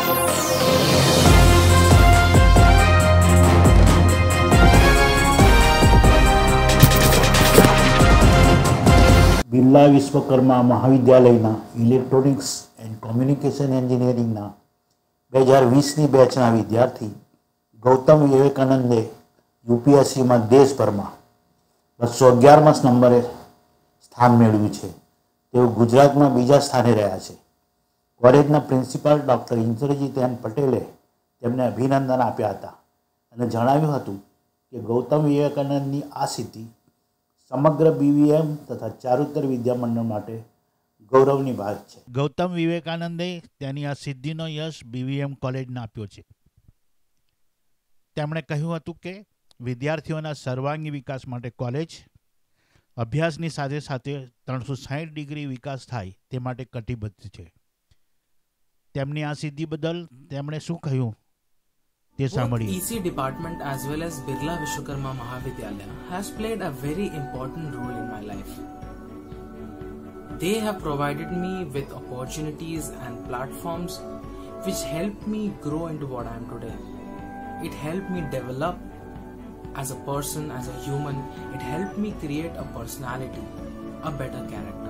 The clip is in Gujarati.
બિરલા વિશ્વકર્મા મહાવિદ્યાલયના ઇલેક્ટ્રોનિક્સ એન્ડ કોમ્યુનિકેશન એન્જિનિયરિંગના 2020ની બેચના વિદ્યાર્થી ગૌતમ વિવેકાનંદે યુપીએસસીમાં દેશભરમાં 211મા નંબરે સ્થાન મેળવ્યું છે. તેઓ ગુજરાતમાં બીજા સ્થાને રહ્યા છે. કોલેજના પ્રિન્સિપાલ ડૉક્ટર ઇન્દ્રજીત એન પટેલે તેમને અભિનંદન આપ્યા હતા અને જણાવ્યું હતું કે ગૌતમ વિવેકાનંદની આ સિદ્ધિ સમગ્ર BVM તથા ચારુતર વિદ્યામંડળ માટે ગૌરવની વાત છે. ગૌતમ વિવેકાનંદે તેની આ સિદ્ધિનો યશ BVM કોલેજને આપ્યો છે. તેમણે કહ્યું હતું કે વિદ્યાર્થીઓના સર્વાંગી વિકાસ માટે કોલેજ અભ્યાસની સાથે સાથે 360 ડિગ્રી વિકાસ થાય તે માટે કટિબદ્ધ છે. તેમની આ સિદ્ધિ બદલ તેમણે શું કહ્યું તે સાંભળીએ. EC department as well as Birla Vishwakarma Mahavidyalaya has played a very important role in my life. They have provided me with opportunities and platforms which helped me grow into what I am today. It helped me develop as a person, as a human. It helped me create a personality, a better character.